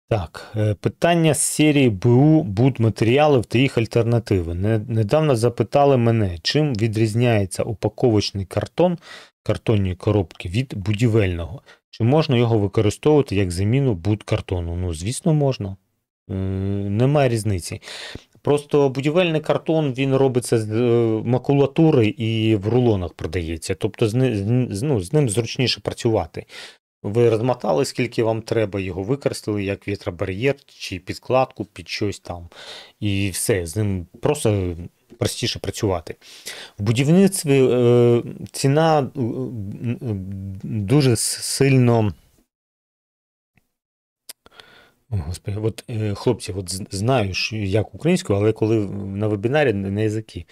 Так, питання з серії БУ будматеріалів та їх альтернативи. Недавно запитали мене, чим відрізняється упаковочний картон, картонні коробки від будівельного. Чи можна його використовувати як заміну будкартону? Ну, звісно, можна. Немає різниці. Просто будівельний картон, він робиться з макулатури і в рулонах продається. Тобто з ним зручніше працювати. Ви розмотали, скільки вам треба, його використали як вітробар'єр чи підкладку під щось там. І все, з ним просто простіше працювати. В будівництві ціна дуже сильно. О, Господи, от, хлопці, от знаю, як українською, але коли на вебінарі на язики.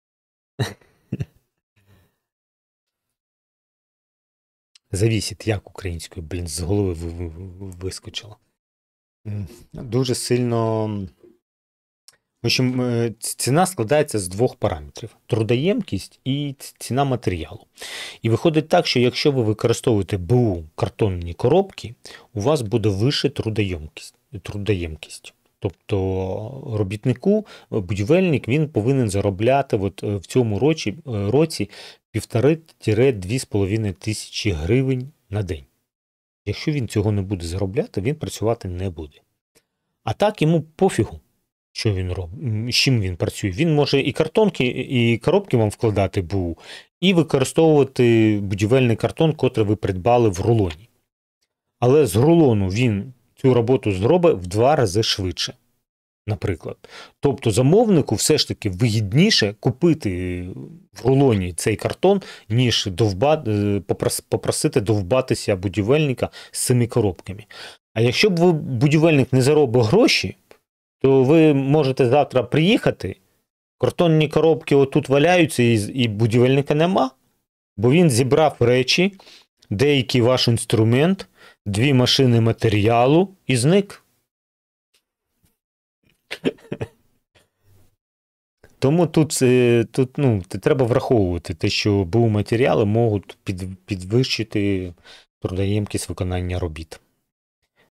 Завісить, як українською, блін, з голови вискочило. Дуже сильно. В общем, ціна складається з двох параметрів: трудоємкість і ціна матеріалу. І виходить так, що якщо ви використовуєте БУ картонні коробки, у вас буде вища трудоємкість. Тобто робітнику, будівельник, він повинен заробляти от в цьому році 1,5-2,5 тисячі гривень на день. Якщо він цього не буде заробляти, він працювати не буде. А так йому пофігу, що він робить, з чим він працює. Він може і картонки, і коробки вам вкладати БУ, і використовувати будівельний картон, котрий ви придбали в рулоні. Але з рулону він цю роботу зробить в 2 рази швидше, наприклад. Тобто замовнику все ж таки вигідніше купити в рулоні цей картон, ніж попросити довбатися будівельника з цими коробками. А якщо б будівельник не заробив гроші, то ви можете завтра приїхати, картонні коробки отут валяються і будівельника нема, бо він зібрав речі, деякий ваш інструмент, 2 машини матеріалу і зник. Тому тут треба враховувати те, що БУ матеріали можуть підвищити трудоємкість виконання робіт.